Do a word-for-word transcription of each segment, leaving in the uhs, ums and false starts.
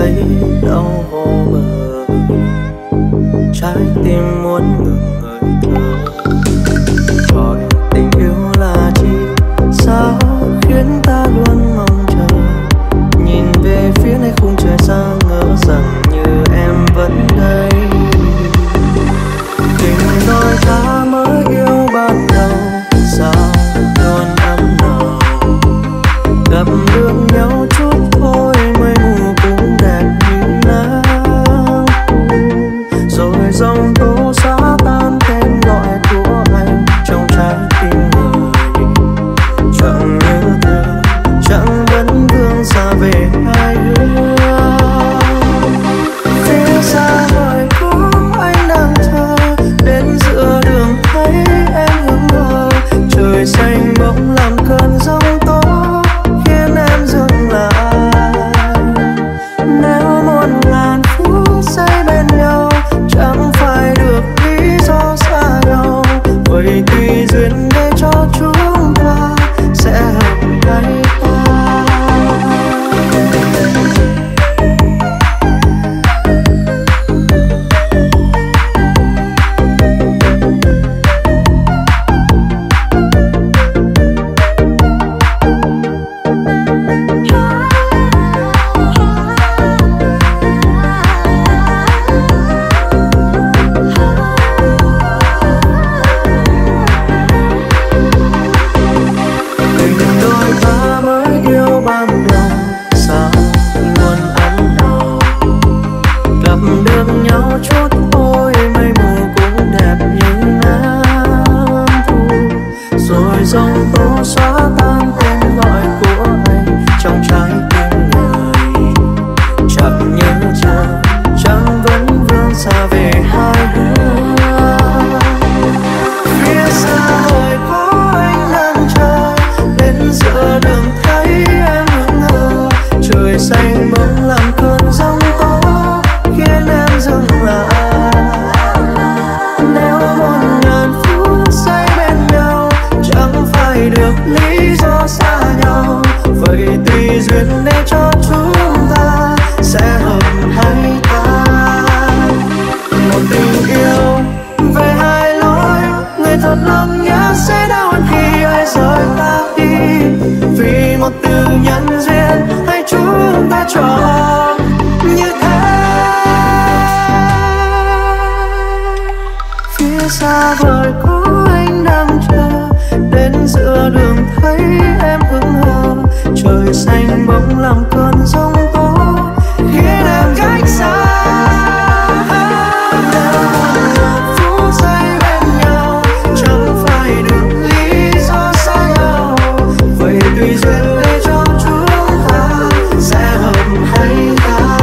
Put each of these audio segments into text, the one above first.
thấy đau vô bờ, trái tim muốn ngừng ngời thở. Hỏi tình yêu là chi, sao khiến ta luôn mong chờ, nhìn về phía nơi khung trời xa ngỡ rằng như em vẫn đây. Tình đôi ta mới yêu ban đầu, sao luôn ấm nồng, gặp được nhau chút thôi mây mù cũng đẹp như nắng, rồi dòng tố xóa tan tên gọi của anh trong trái tim người. Chẳng như thơ, chẳng vẫn vương xa về hai hướng. Phía xa vời có anh đang chờ, đến giữa đường thấy em hững hờ. Trời xanh bỗng làm cơn giông tố khiến em dừng lại. Nếu một ngàn phút giây bên nhau chẳng phải được lý do xa nhau, vậy tùy duyên để cho chúng ta sẽ hợp hay ta. Dòng tố xóa tan tên gọi của anh trong trái tim người. Chẳng nhớ chờ, chẳng vẫn vương xa về hai hướng. Phía xa vời có anh đang chờ, đến giữa đường thấy em hững hờ. Trời xanh bỗng làm cơn giông tố khiến em dừng lại. Nếu một ngàn phút giây bên nhau chẳng phải được lý do xa nhau, vậy tùy duyên để cho chúng ta sẽ hợp hay tan. Một tình yêu về hai lối, người thật lòng nhớ sẽ đau hơn khi ai rời ta đi. Vì một từ nhân duyên hay chúng ta chọn như thế. Phía xa vời có anh đang chờ, đến giữa đường thấy em hững hờ. Trời xanh bỗng làm cơn giông tố khiến em cách xa. Phút giây bên nhau chẳng phải được lý do xa nhau, vậy tùy duyên để cho chúng ta sẽ hợp hay ta.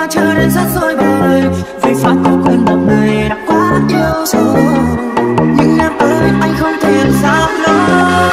ta trở nên rất dối bời, vì phải có quên một người đã quá yêu rồi. Nhưng em ơi anh không thể làm sao nữa.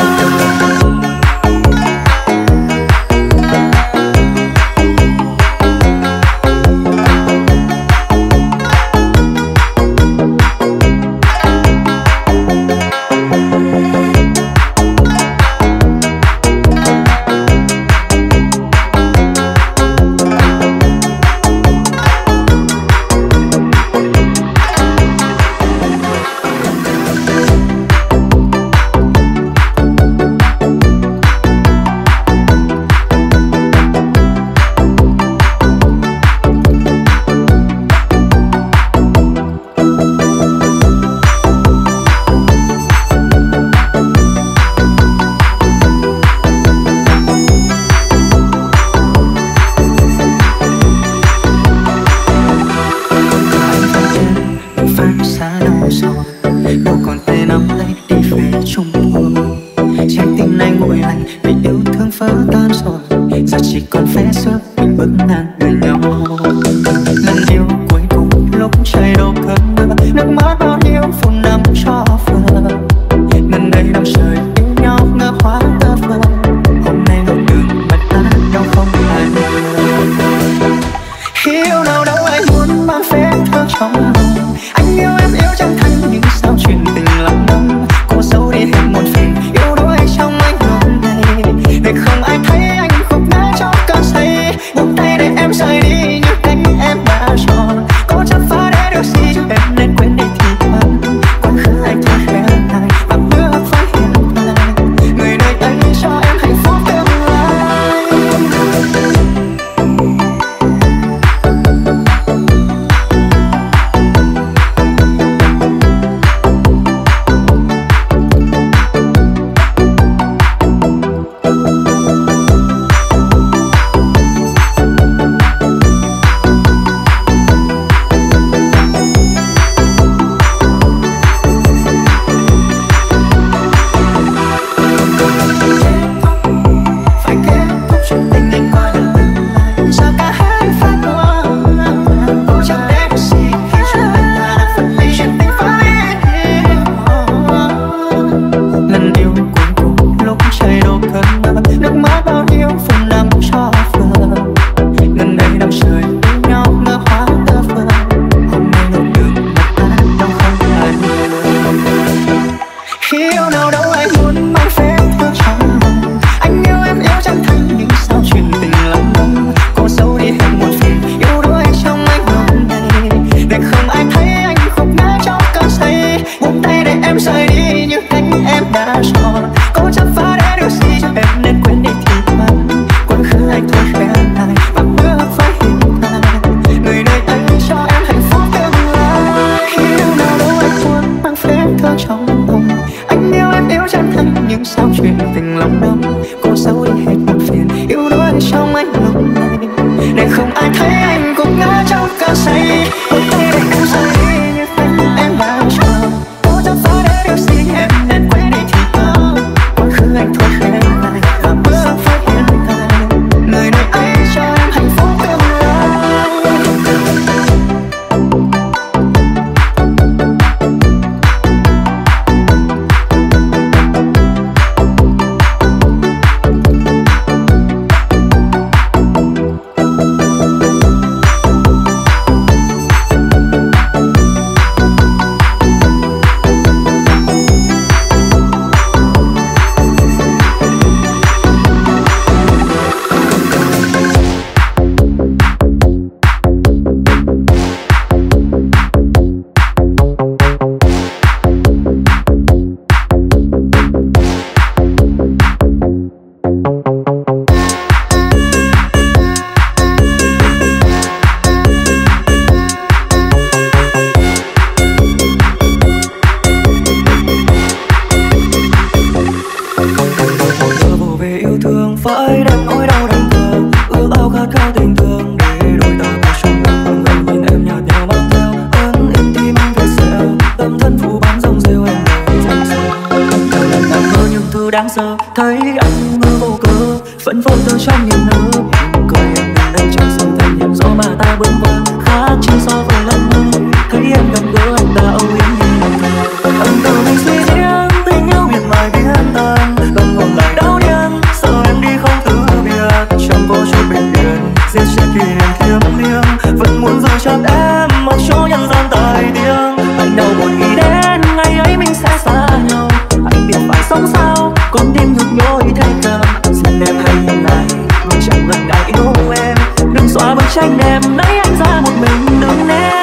Đáng sợ thấy anh ngơ vô cớ vẫn vô tư trong niềm nở cười em đang chờ sông thành hiểm gió mà ta khác chỉ so với lần mơ thấy em gặp gỡ anh đã âu yếm như bình thường. Anh tự mình suy diễn tình yêu miệt mài biến tan, tâm hồn lại đau điên sợ em đi không từ biệt. Trong vô chút bình yên giết chết kỷ niệm thiêng liêng, vẫn muốn giữ chặt em mặc cho nhân gian tai tiếng. Anh đâu buồn nghĩ đến ngày ấy mình sẽ xa nhau, anh biết phải sống sao con tim nhức nhối thay cờ. Xin em hãy nhìn lại người chẳng ngần ngại yêu em, đừng xóa bức tranh em nãy anh ra một mình đứng em.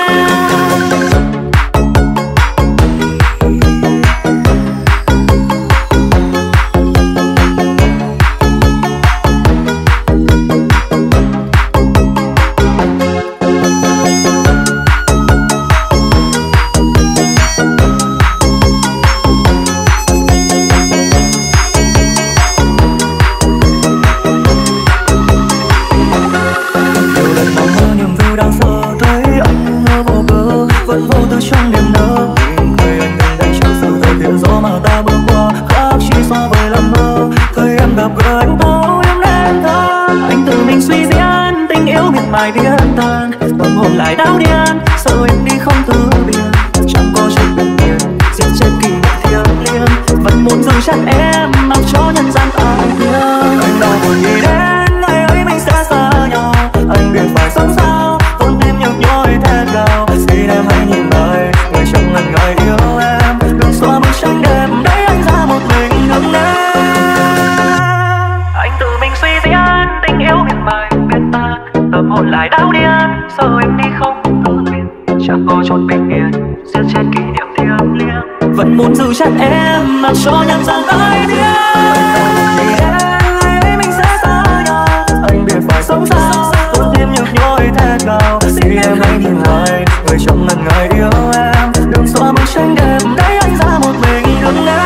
Mai biến tan tâm hồn lại đau điên sợ em đi không từ biệt. Chẳng có chút bình yên giết chết kỷ niệm thiêng liêng, vẫn muốn giữ chặt em mặc cho nhân gian tai tiếng. Anh đâu buồn nghĩ đến ngày ấy mình sẽ xa nhau, anh biết phải sống sao con tim nhức nhối thét gào. Xin em hãy nhìn lại người chẳng ngần ngại yêu em, đừng xóa bức tranh đẹp để anh ra một mình đứng em. Anh tự mình suy diễn tình yêu miệt mài biến tan, tâm hồn lại đau điên sợ em đi không từ biệt. Chẳng có chút bình yên giết chết kỷ niệm thiêng liêng, vẫn muốn giữ chặt em mặc cho nhân gian tai tiếng. Ngày ấy mình sẽ xa nhau, anh biết phải sống sao con tim nhức nhối thét gào. Xin em hãy nhìn lại người chẳng ngần ngại yêu em, đừng xóa bức tranh đẹp để anh ra một mình đứng em.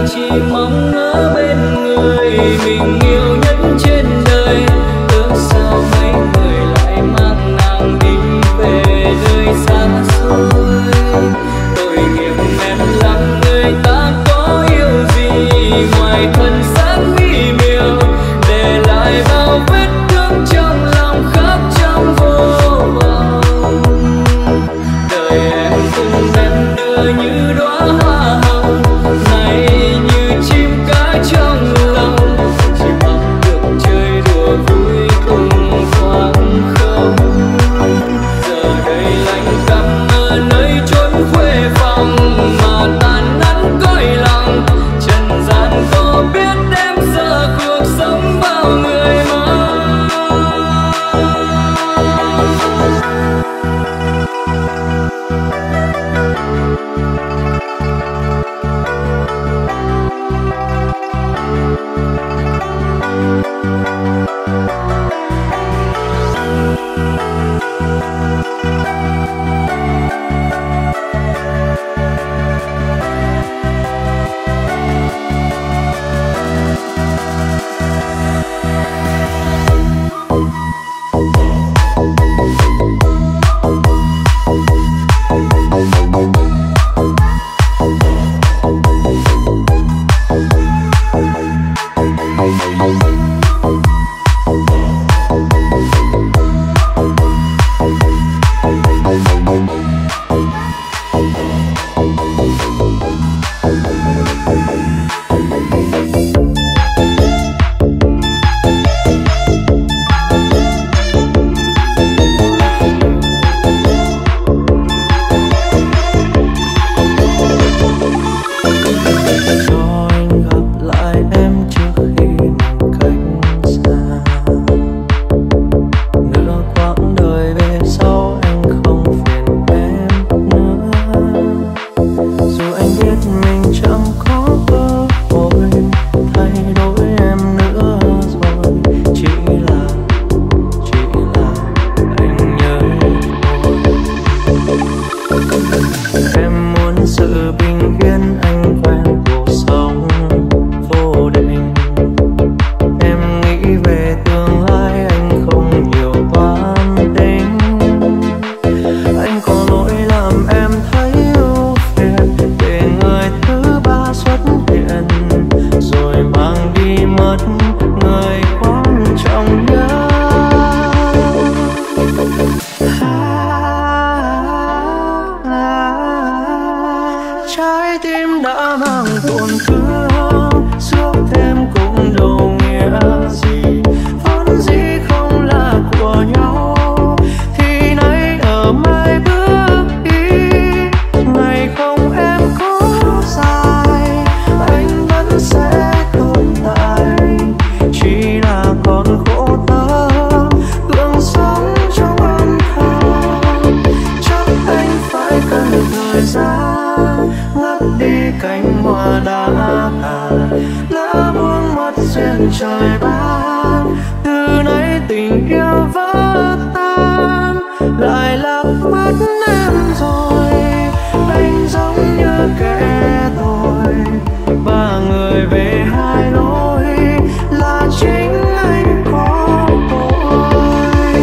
chỉ mong ở bên người mình yêu nhất trên đời. Ước sao mấy người lại mang nàng đi về nơi xa xôi. Tội nghiệp em rằng người ta có yêu gì ngoài thân xác mỹ miều, để lại bao vết thương trong lòng khắc trong vô vọng. Đời em cùng em đưa như đóa hoa hồng, này như chim cá trong lòng, chỉ mong được chơi đùa vui cùng khoảng không. Giờ đây lạnh căm ở nơi chốn khuê phòng, mà tàn nắn cõi lòng. Trần gian có biết em giờ cuộc sống bao người mong. Trái tim đã mang tổn thương, suốt thêm cũng đâu nghĩa gì. Vốn dĩ không là của nhau, thì nay ở mai bước đi. Ngày không em có dài, anh vẫn sẽ tồn tại. Chỉ là còn khổ tâm, gượng sống trong âm thầm. Chắc anh phải cần thời gian ngắt đi cánh hoa đã tàn, lỡ buông mất duyên trời ban. Từ nay tình yêu vỡ tan, lại lạc mất em rồi. Anh giống như kẻ tội, ba người về hai lối, là chính anh có tội.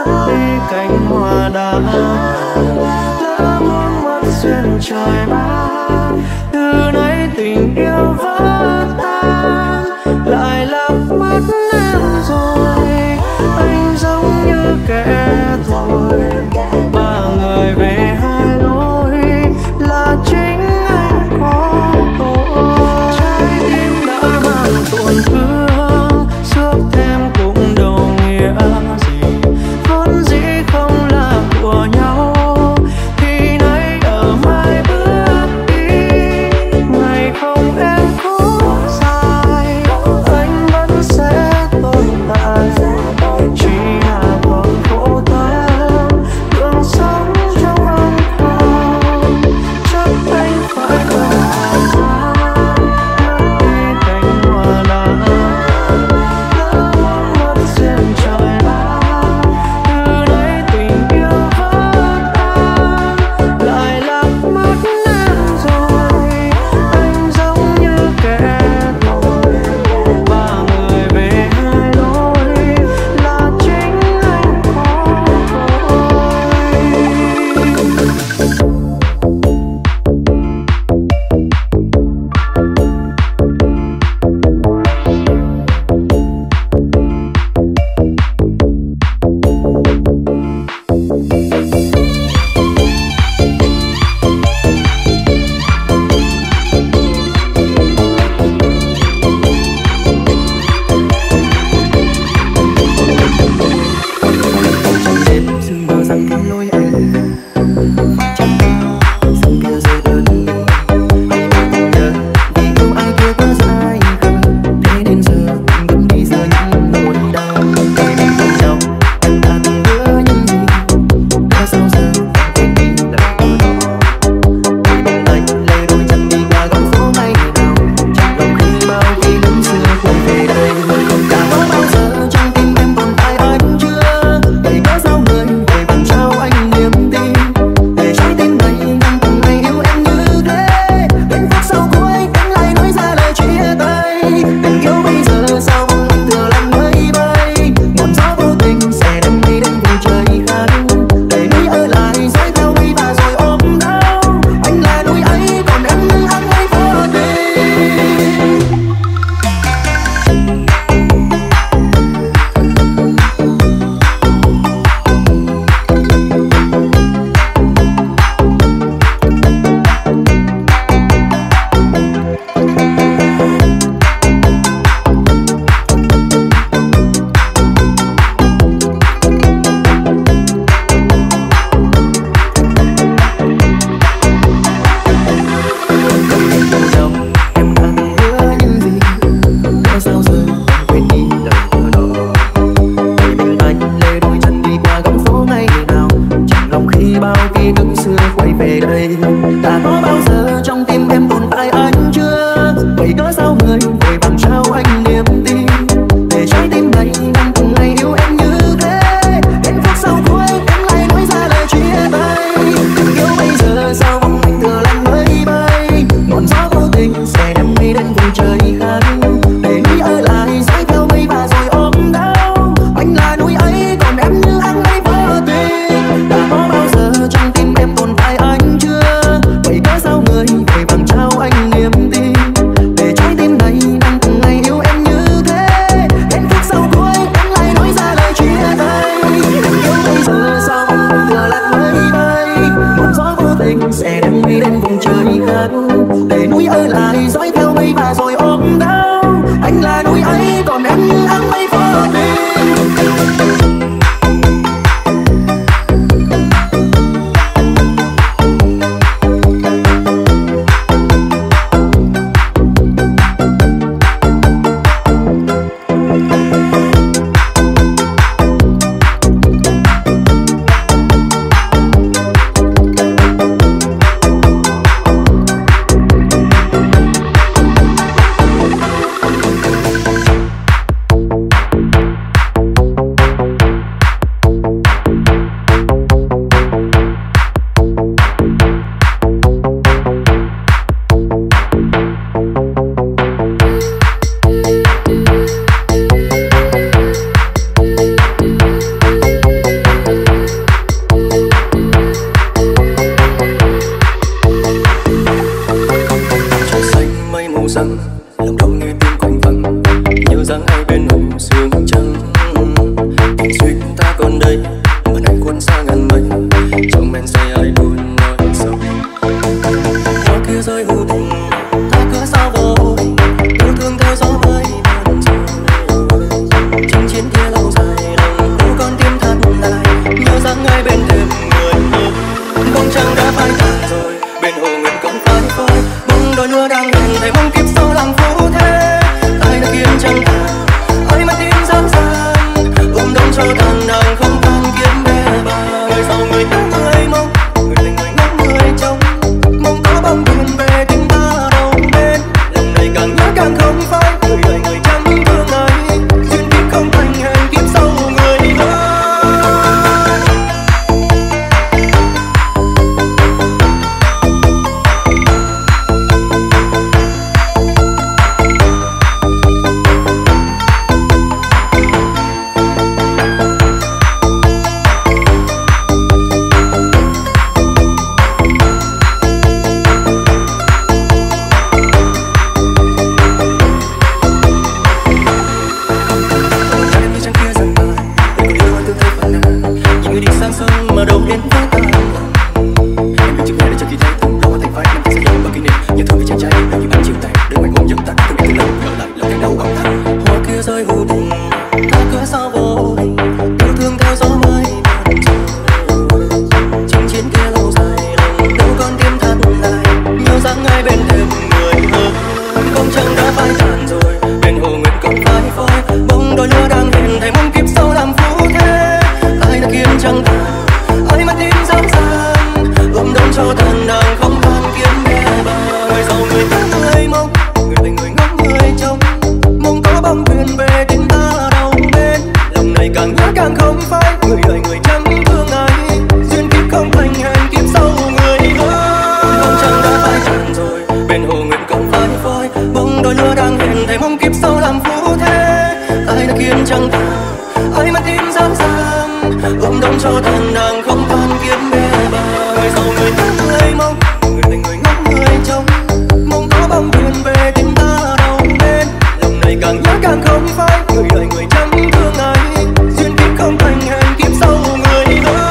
nơi cánh hoa đào lỡ muốn mất duyên trời ban. Từ nay tình yêu vỡ tan lại lạc mất em rồi, anh giống như kẻ thổi ba người về hai lối là chính anh có tội. Trái tim đã mang tổn thương xước thêm cũng đâu nghĩa gì, vốn dĩ không là của nhau thì nay ở mai bước đi. Ngày không em có dài anh vẫn sẽ tồn tại, chỉ là còn khổ tâm đường sống trong âm thầm. Chắc anh phải cần thời gian nơi cánh hoa đào lỡ muốn mất duyên trời ban. Từ nay tình yêu vỡ tan lại lạc mất em rồi, anh giống như kẻ thổi ba người về hai lối là chính anh có đêm sương mờ rằng khi lối anh chẳng sương kia rơi đơn anh vẫn nhớ vì yêu ai kia có sai không, thế nên giờ anh vẫn đi giữa những nỗi đau. Để mình cùng nhau em đã từng hứa những gì, đã sao giờ em quên đi lời của nó. Vì bằng tay lê đôi chân đi qua góc phố ngày nào, chẳng lòng khi bao ký ức xưa quay về đây. Đã có bao giờ trong tim em tồn tại anh chưa, vậy có sao người vội vàng trao anh niềm tin để trái tim này đang từng ngày yêu em như thế. Đến phút sau cuối anh lại nói ra lời chia tay, tình yêu bây giờ sao bóng anh thừa làm mây bay. Ngọn gió vô tình sẽ đem đi đến vùng trời khác, để núi ở lại dõi theo mây và rồi ôm đau. Anh là núi ấy còn em như anh ấy vô tình. Đâu em đã từng hứa những gì, có sao giờ em quên đi lời của nó. Vì mình anh lê đôi chân đi qua góc phố ngày nào, chẳng lòng khi bao ký ức xưa quay về đây. Đã có bao giờ trong tim em tồn tại anh chưa, vậy có sao người vội vàng trao anh niềm tin để trái tim này đang từng ngày yêu em như thế. Đến phút sau cuối em lại nói ra lời chia tay, tình yêu bây giờ sao bóng anh thừa làm mây bay. Ngọn gió vô tình sẽ đem mây đến vùng trời khác, để núi ở lại dõi theo mây và rồi ôm đau. Anh là núi ấy còn em như anh ấy vô tình. Đã có bao giờ trong tim em tồn tại anh chưa, vậy có sao người vội vàng trao anh niềm tin để trái tim này đang từng ngày yêu em như thế. Đến phút sau cuối em lại nói ra lời chia tay, tình yêu bây giờ sao bóng anh thừa lạc mây bay. Ngọn gió vô tình sẽ đem đi đến vùng trời khác, để núi ở lại dõi theo mây và rồi ôm đau. Anh là núi ấy còn em như anh ấy vô tình. buồn xa ngàn mây, trong men say ai buồn nói sâu. Hoa kia rơi hữu tình, ta cớ sao vô tình, yêu thương theo gió bay buồn rồi. Chinh chiến kia lâu dài, lòng cô con tim thật lại, nhớ rằng ai bên thềm người yêu. Bóng trăng đã phai tàn rồi, bên hồ nguyện cũng phai phai, bông đôi lúa đang hẹn thầy mong kiếp sau làm phu thế. Ai đã kiếm trăng tàn, ai mà tin dám dàng, ôm đống cho tàn nàng không tàn kiếm bé bà. Người sau người ta người mong, người tình người ngắm người trông, mong có bóng thuyền về tình ta đâu bên. Lòng này càng nhớ càng không phai, người đời người chẳng thương ai, duyên kiếp không thành hẹn kiếp sau người ơi. Mà đâu đến với ta em đừng chừng nghe để cho khi thấy từng lâu thành phái năm ta sẽ dần bao kỷ niệm nhớ thương vì chàng trai như bánh chiều tàn đừng mày hôn giấc ta từng ngày từng lâu nhớ lại lòng càng đau gọng ta. Hoa kia rơi hữu tình, ta cớ sao vô tình, yêu thương theo gió bay buồn rồi. Chinh chiến kia lâu dài, lòng đâu con tim thật lại, nhớ rằng ai bên thềm người ơi. Bóng trăng đã phai tàn rồi, bên hồ nguyệt cũng phai phai, bông đôi lúa đang hẹn thầy mong kiếp sau làm phu thế. Ai đã kiếm trăng tàn, ai mà tin dám dàng, ôm đống cho tàn nàng không tàn kiếm bé bà. Người giàu người ta người mong, người tình người ngắm người trông, mong có bóng thuyền về tình ta đâu bên. Lòng này càng nhớ càng không phai, người đời người chẳng thương ai, duyên kiếp không thành hẹn kiếp sau người ơi. Bóng trăng đã phai tàn rồi, bên hồ nguyện cũng phai phai, bông đôi lúa đang hẹn thầy mong kiếp sau làm phu thế. Ai đã kiếm trăng tàn, ai mà tin dám dàng, ôm đống cho tàn nàng không tàn kiếm bé bà. Người giàu người ta người mong, người tình người ngắm người trông, mong có bóng thuyền về tình ta đâu bên. Lòng này càng nhớ càng không phai, người đời người chẳng thương ai, duyên kiếp không thành hẹn kiếp sau người ơi.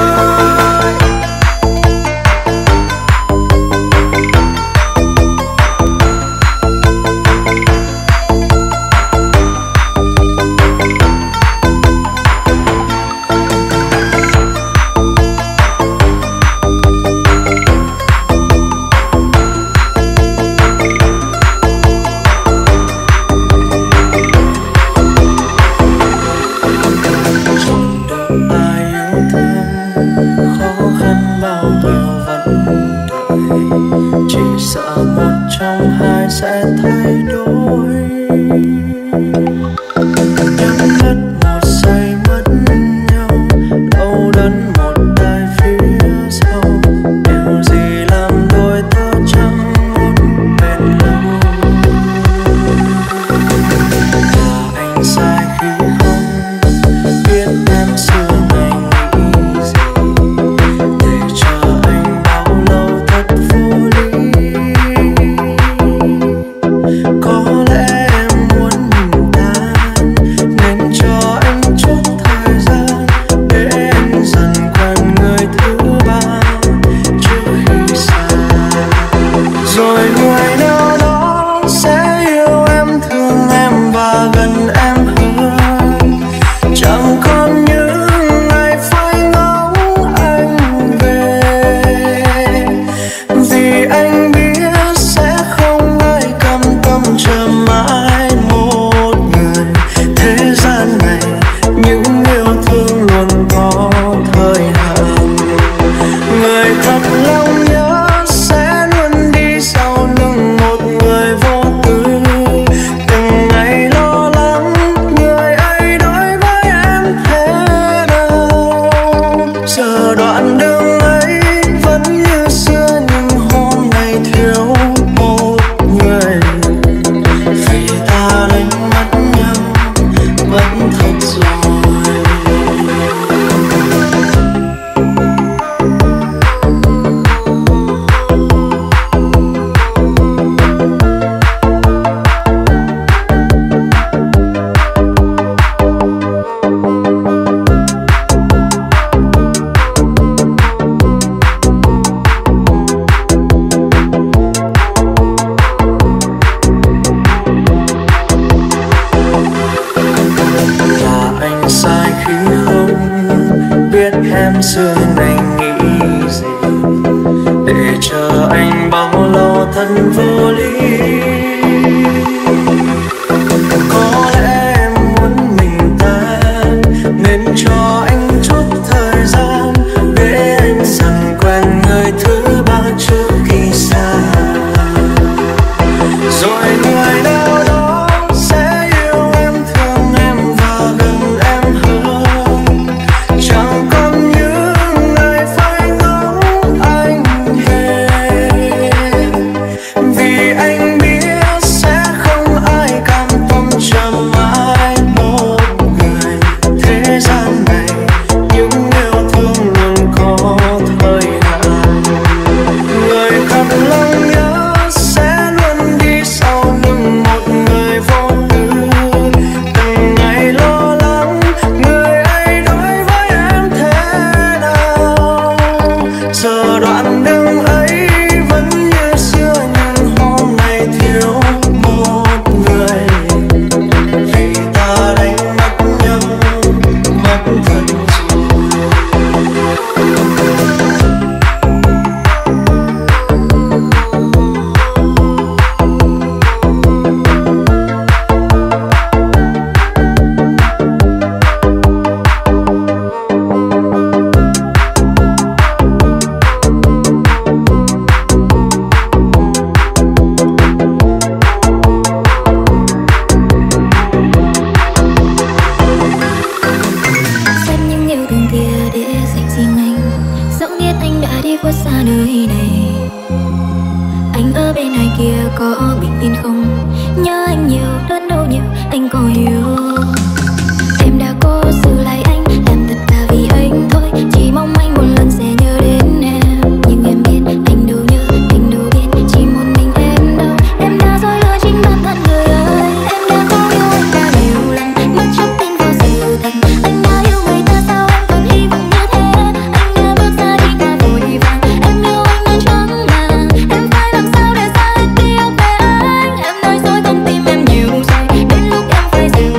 Chỉ sợ một trong hai sẽ thay đổi, nhắm mắt một giây mất nhau, đau đớn một đời phía sau. Điều gì làm đôi ta chẳng muốn bền lâu, là anh sai khi không biết em xưa ngày nghĩ gì, để cho anh bao lâu thật vô lý. em xưa anh nghĩ gì để chờ anh bao lâu thật vô lý. Có lẽ em muốn mình tan nên cho anh chút thời gian để anh dần quen người thứ ba trước khi xa. Rồi người nào đó sẽ yêu em, thương em và gần em hơn. Chẳng còn những ngày phải ngóng anh hết, vì anh biết sẽ không ai cam tâm chờ mãi một người. Thế gian này những yêu thương luôn có thời hạn. Người thật lòng nhớ sẽ luôn đi sau lưng một người vô tư. Từng ngày lo lắng người ấy đối với em thế nào. Giờ đoạn đường ấy vẫn như xưa nhưng hôm nay thiếu một người. Vì ta đánh mất nhau mất thật rồi. Xem những yêu thương kia để dành riêng anh, dẫu biết anh đã đi khuất xa nơi này. Anh ở bên này kia có bình yên không? Nhớ anh nhiều, đớn đau nhiều, anh có hiểu. Em đã cố giữ lại anh, làm tất cả vì anh thôi. Chỉ mong anh một lần sẽ nhớ đến em. Nhưng em biết anh đâu nhớ, anh đâu biết chỉ một mình em đâu. Em đã dối lừa chính bản thân người ơi. Em đã có yêu anh đã nhiều lần, bất chấp tin vào sự thật. Anh đã yêu người ta sao em còn hy vọng như thế. Anh đã bước ra đi cả vội vàng. Em yêu anh nên chóng vàng. Em phải làm sao để xa hết ký ức về anh. Em nói dối con tim em nhiều rồi, đến lúc em phải dừng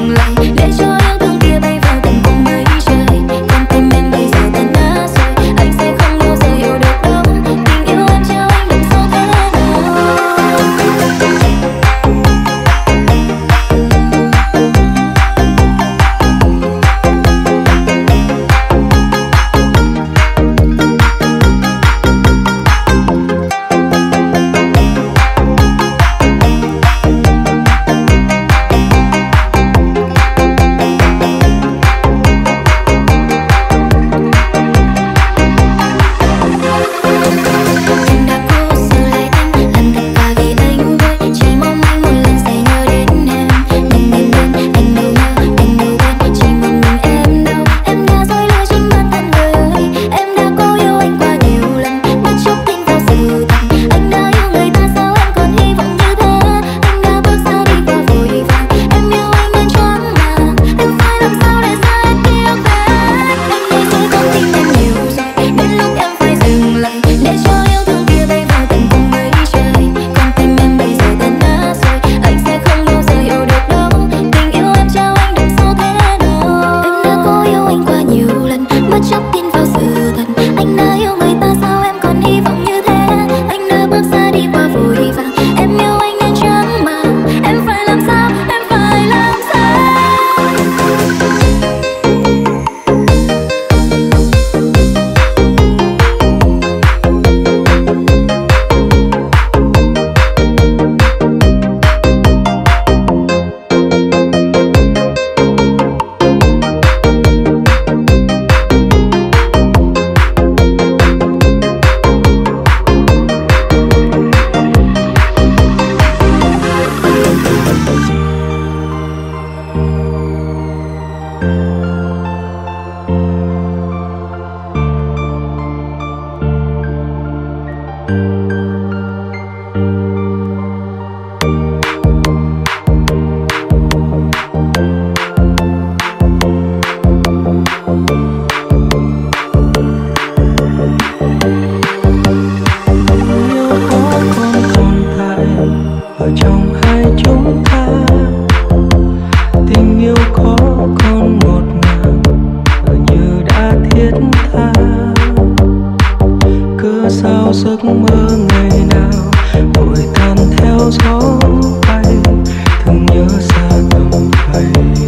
giấc mơ ngày nào vội tan theo gió bay, thường nhớ xa tầm thầy.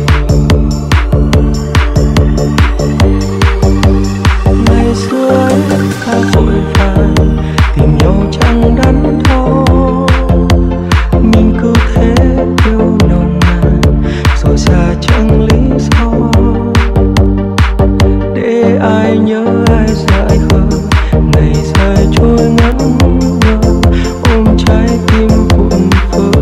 Ngày xưa ấy ta vội vàng tìm nhau chẳng đắn đo, mình cứ thế yêu nồng nàn rồi xa chẳng lý do, để ai nhớ ai dại khờ, ngày dài trôi ngẩn ngơ ôm trái tim vụn vỡ.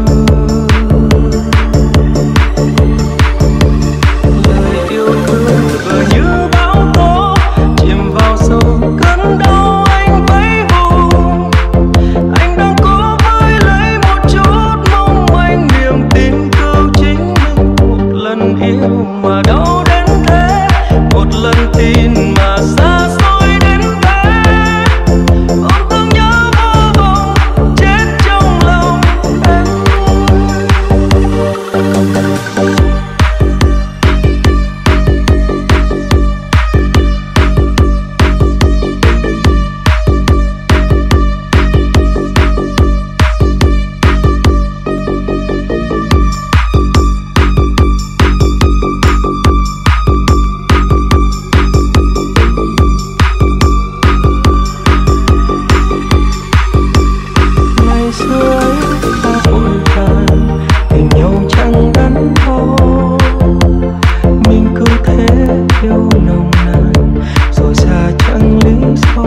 Lời yêu thương vừa như bão tố chìm vào sâu cơn đau anh vẫy vùng, anh đang cố với lấy một chút mong manh niềm tin cứu chính mình. Một lần yêu mà đau đến thế, một lần tin mà xa xôi đến thế, ôm thương nhớ vô vọng chết trong lòng em. Ngày xưa ấy ta vội vàng tìm nhau chẳng đắn đo, mình cứ thế yêu nồng nàn rồi xa chẳng lý do,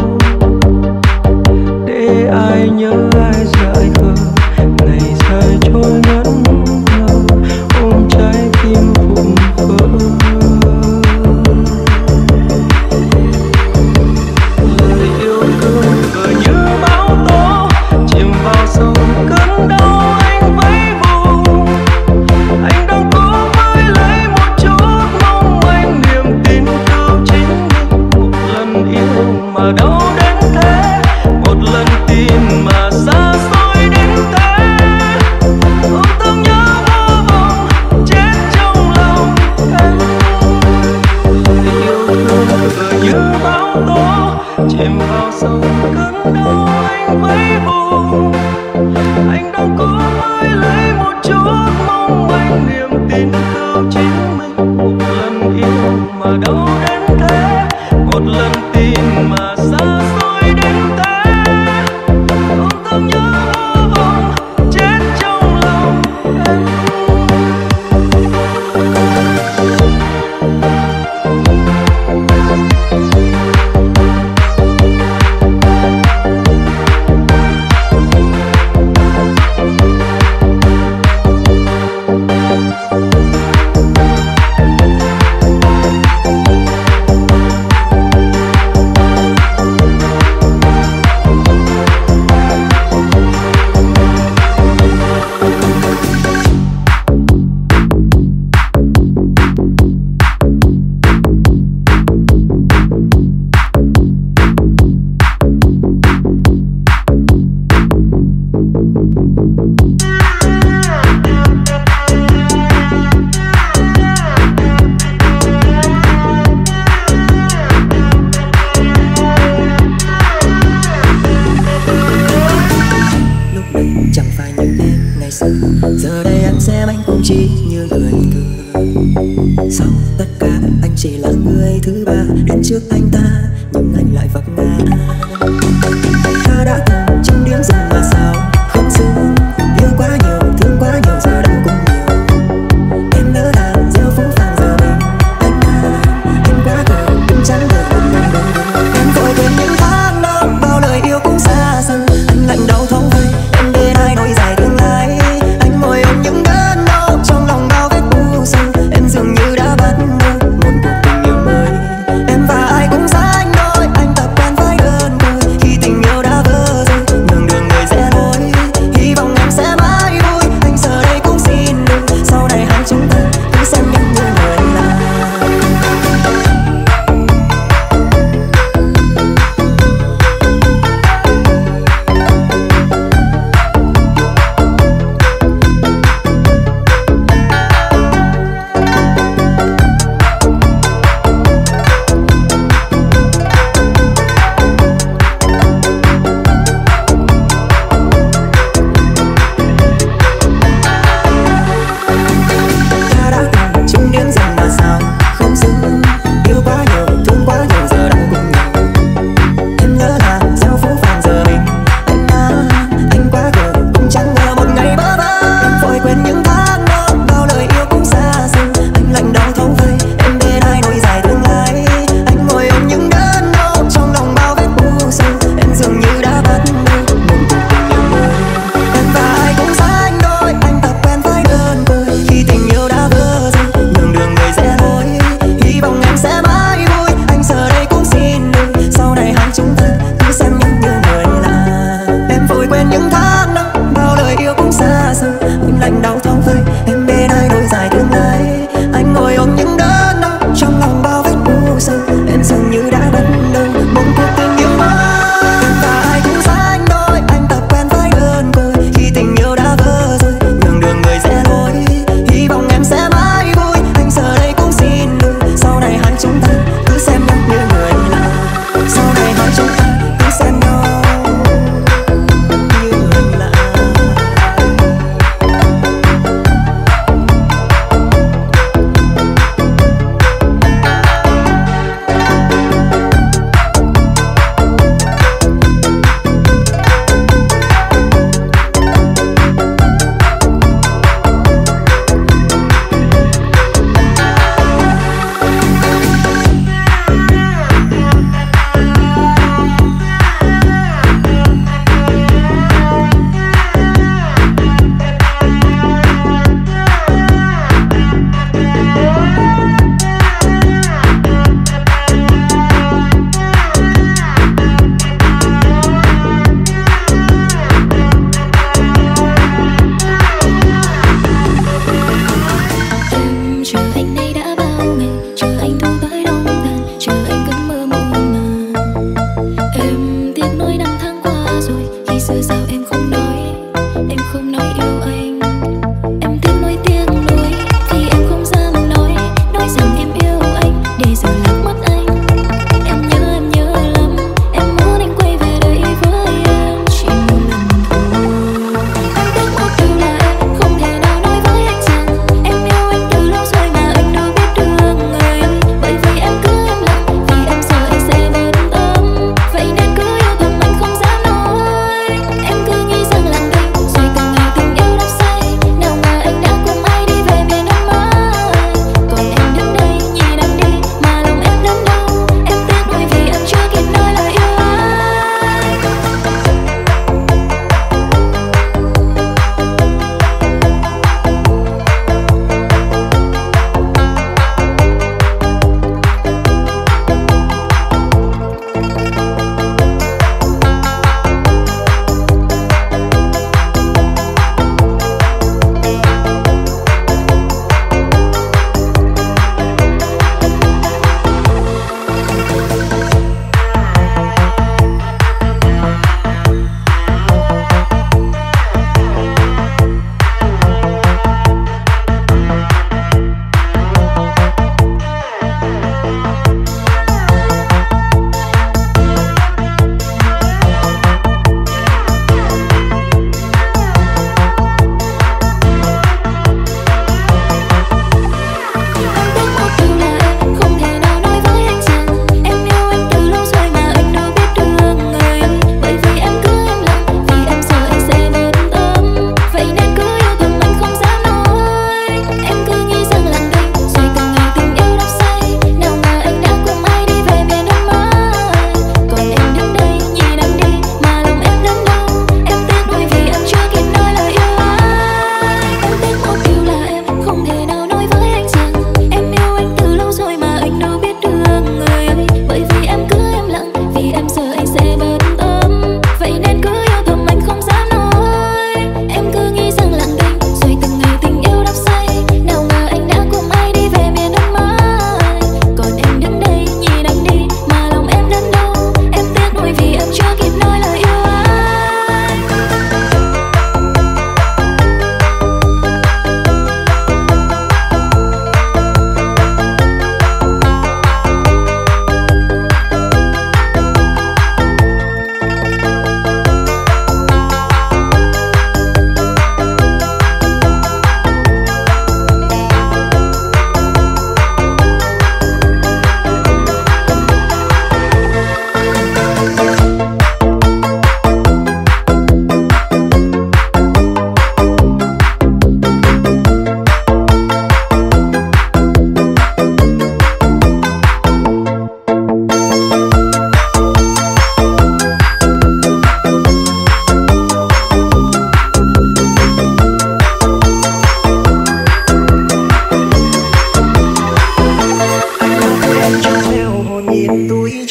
để ai nhớ ai dại khờ, ngày dài trôi ngẩn ngơ ôm trái tim vụn vỡ. Lời yêu thương vừa như bão tố chìm vào sâu cơn đau anh vẫy vùng, anh đang cố với lấy một chút mong manh niềm tin cứu chính mình. Một lần yêu mà đau đến thế, một lần tin mà xa xôi đến thế, ôm thương nhớ vô vọng chết trong lòng em. Lời yêu thương vừa như bão tố chìm vào sâu cơn đau anh vẫy vùng, anh đang cố với lấy một chút mong manh niềm tin cứu chính mình. Một lần yêu mà đau đến thế, một lần tin mà xa xôi đến thế, ôm thương nhớ vô vọng chết trong lòng em. Lúc này chẳng phải như em ngày xưa, giờ đây anh xem anh cũng chỉ như người thường. Sau tất cả anh chỉ là người thứ ba, đến trước anh ta nhưng anh lại vấp ngã. Ta đã từng trong điểm dừng mà sao không dừng, yêu quá nhiều thương quá nhiều giờ đâu cũng nhiều. Em nỡ đàn gieo phố phàng giờ mình anh à, em quá khờ cũng chẳng được một ngày đâu. Em vội quên những tháng năm bao lời yêu cũng xa xăm, anh lạnh đau thấu vây em bên ai nỗi dài tương lai. Anh ngồi ôm những đớn đau trong lòng bao vết u sầu, em dường như đã bắt đầu một cuộc tình yêu mới. Em và ai cũng xa anh đôi, anh tập quen với đơn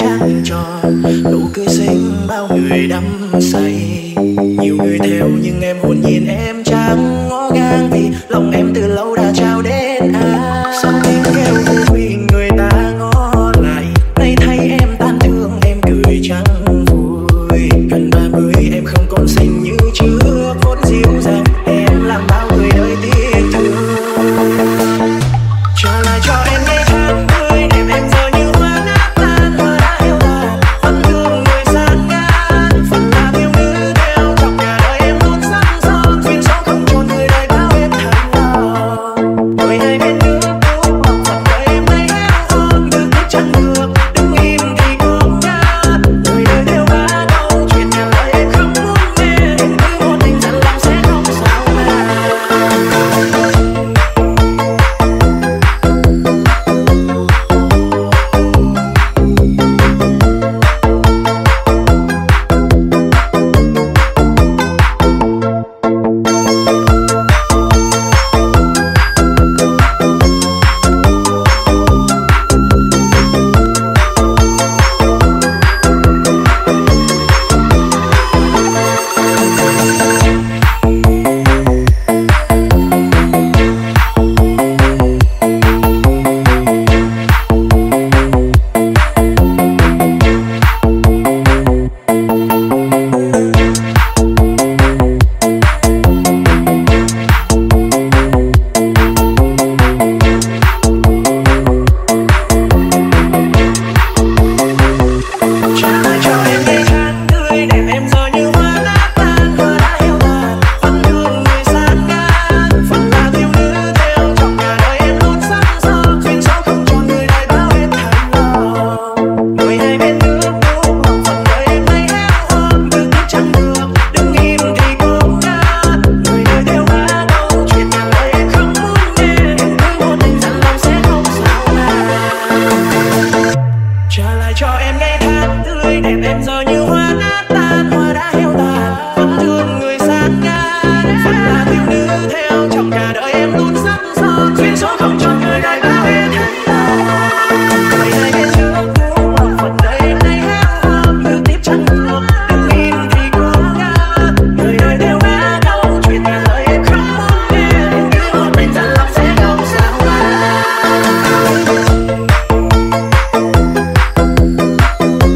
trăng tròn, nụ cười xinh bao người đắm say. Nhiều người theo nhưng em hồn nhiên em chẳng ngó ngang, vì lòng em từ lâu đã trao đến ai. Sao tiếng kêu vui người ta ngó lại, nay thấy em tan thương em cười chẳng vui. Gần ba mươi em không còn xinh như trước, vốn dịu dàng em làm bao người nơi tiếc thương. Trả lại cho em ngày tháng tươi đẹp em giờ như hoa nát tan, hoa đã héo tàn, vẫn thương người sáng ngát. Phần là thiếu nữ theo trong nhà đời em luôn sẵn son, duyên số không chôn người đời bao em thành lòng. Người hai bên nước đổ hoặc phần đời em nay héo hon, bước bước chẳng được đứng im thì cũng nhát. Người đời theo ba câu chuyện nhà lời em không muốn nghe, em cứ một mình dằn lòng sẽ không sao mà. Trả lại cho em ngày tháng tươi đẹp em giờ như hoa nát tan, hoa đã héo tàn, vẫn thương người sáng ngát. Phần là thiếu nữ theo trong cả đời em luôn sẵn son, duyên số không cho người đời bao em thành lòng. Người này bên trước cũng một phần đời em nay héo hon, bước tiếp chẳng được đứng im thì cũng nhát. Người đời theo ba câu chuyện nhà lời em không muốn nghe, em cứ một mình dằn lòng sẽ không sao mà.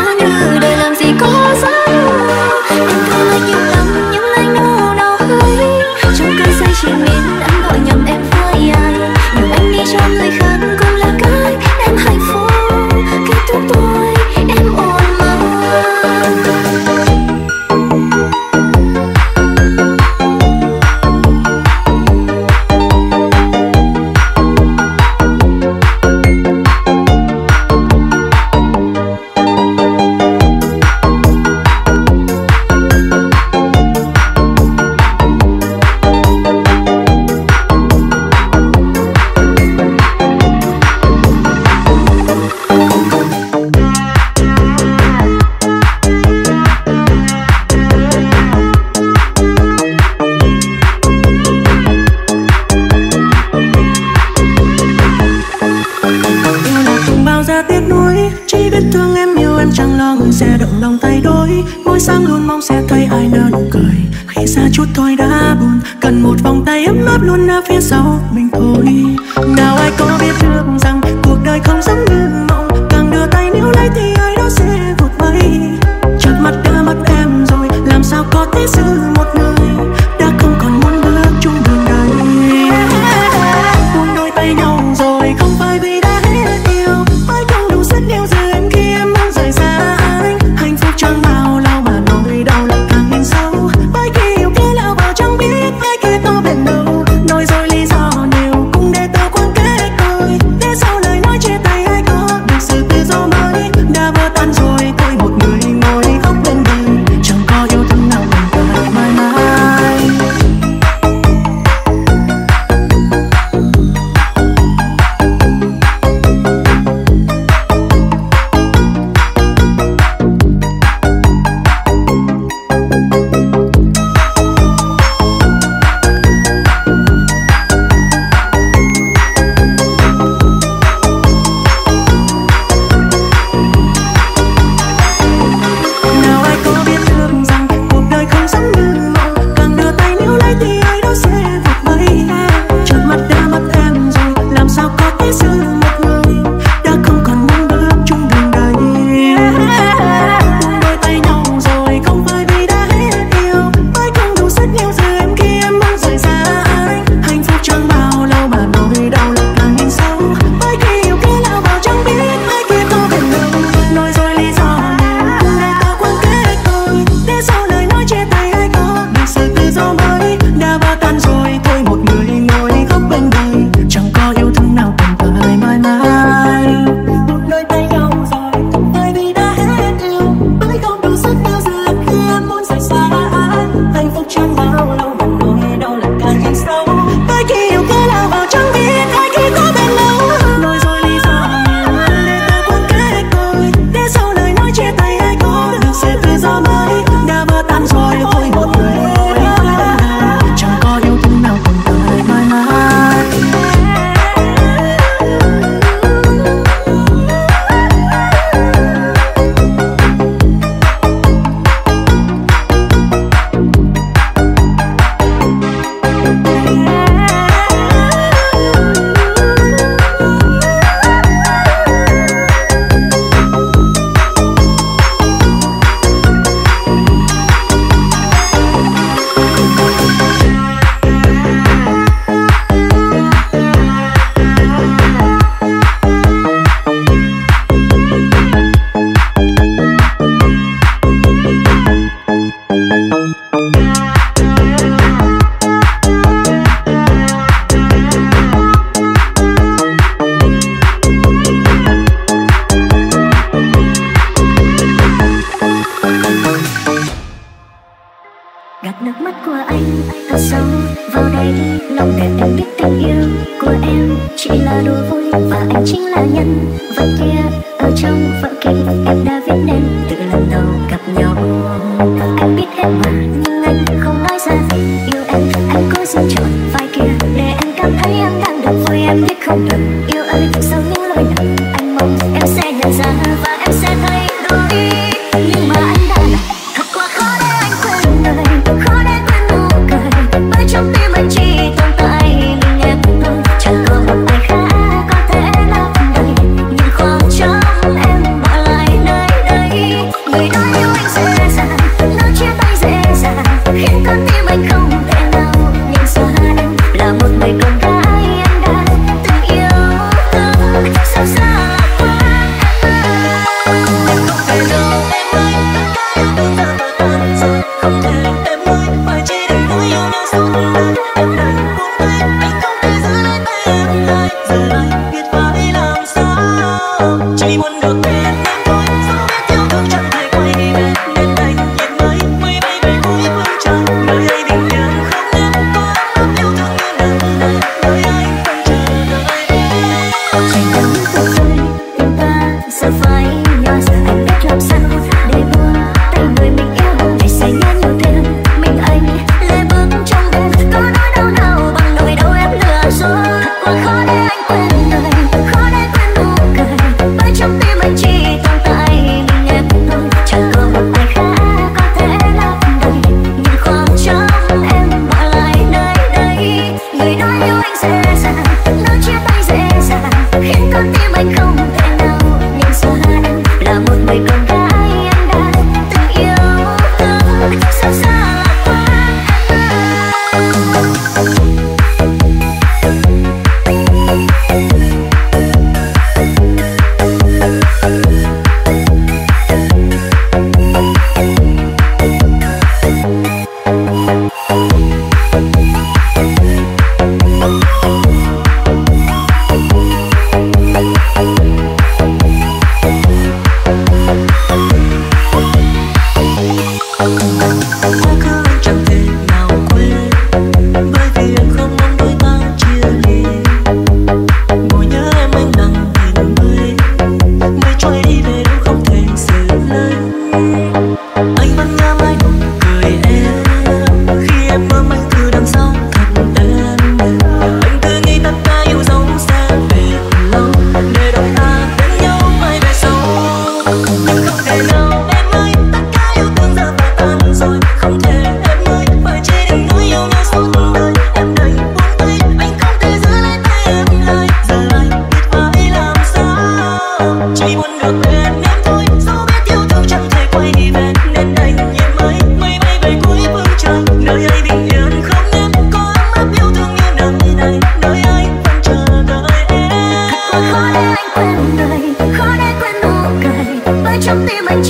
cứ như đời làm gì có giá. Em thương anh nhiều lắm nhưng anh đâu nào hay, trong cơn say chỉ nên anh gọi nhầm em với ai. Nhưng anh đi cho người khác cũng là cái em hạnh phúc, kết thúc tôi em ổn mà. Sáng luôn mong sẽ thấy ai nở nụ cười, khi xa chút thôi đã buồn, cần một vòng tay ấm áp luôn ở phía sau mình thôi. Nào ai có biết được rằng cuộc đời không giống như mộng, càng đưa tay níu lấy thì ai đó sẽ vụt bay. Chợt mắt đã mất em rồi, làm sao có thể giữ một người đã không còn muốn bước chung đường đời. Buông đôi tay nhau rồi không phải vì đã hết yêu, phải không đủ sức yêu giờ em khi em muốn rời xa anh. Hạnh phúc chẳng bao lâu mà nỗi đau lại càng in sâu, phải khi yêu kia lao vào chẳng biết ai kia có bên đâu. Nói rồi lý do nhiều cũng để tao quan kết tôi, để sau lời nói chia tay ai có được sự tự do mới. Đã vỡ tan rồi tôi một người ngồi khóc bên đời, chẳng có yêu thương nào còn đời mãi mãi. Nào ai có biết được rằng cuộc đời không giống như mộng, càng đưa tay níu lấy thì ai đó sẽ vụt bay. Chợt mắt đã mất em rồi, làm sao có thể giữ một người đã không còn muốn bước chung đường đời. Buông đôi tay nhau rồi không phải vì đã hết yêu, phải không đủ sức yêu giờ em khi em muốn rời xa anh. Hạnh phúc chẳng bao lâu mà nỗi đau lại càng in sâu, phải khi yêu kia lao vào chẳng biết ai kia có bên đâu. Nói rồi lý do nhiều để ta quan kết tôi, để sau lời nói chia tay ai có được sự tự do mới. Đã vỡ tan rồi thôi một người ngồi khóc bên đời, chẳng có yêu thương nào còn đời mãi mãi. Buông đôi tay nhau rồi không phải vì đã hết yêu, phải không đủ sức yêu giờ khi em muốn rời xa anh. Hạnh phúc chẳng bao lâu mà nỗi đau lại càng in sâu, phải khi yêu kia lao vào chẳng biết ai kia có bên đâu. Nói rồi lý do nhiều để ta quan kết tôi, để sau lời nói chia tay ai có được sự tự do mới. Đã vỡ tan rồi thôi một người ngồi khóc bên đời, chẳng có yêu thương nào còn đời mãi mãi. Gạt nước mắt của anh thật sâu vào đây, lòng để em biết tình yêu của em chỉ là đùa vui và anh chính là nhân vật kia ở trong vở kịch em đã viết nên từ lần đầu gặp nhau. Anh biết em mà nhưng anh không nói ra yêu em, anh cố giữ trọn vai kia để em cảm thấy em đang được vui. Em biết không được yêu ơi sau những lời nào anh mong em sẽ nhận ra và em sẽ thay đổi, nhưng mà anh đã làm thật quá khó để anh quên đời, khó để quên nụ cười, bởi trong tim anh chỉ tồn tại mình em thôi, chẳng có một ai khác có thể lấp đầy những khoảng trống em bỏ lại nơi đây.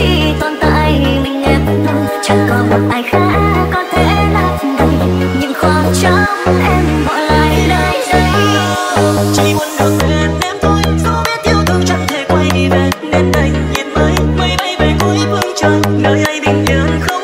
chỉ tồn tại mình em thôi, chẳng còn một ai khác có thể lấp đầy những khoảng trống em bỏ lại nơi đây. Chỉ muốn được bên em thôi, dù biết yêu thương chẳng thể quay về nên đành nhìn mây mây bay về cuối phương trời, nơi ấy bình yên không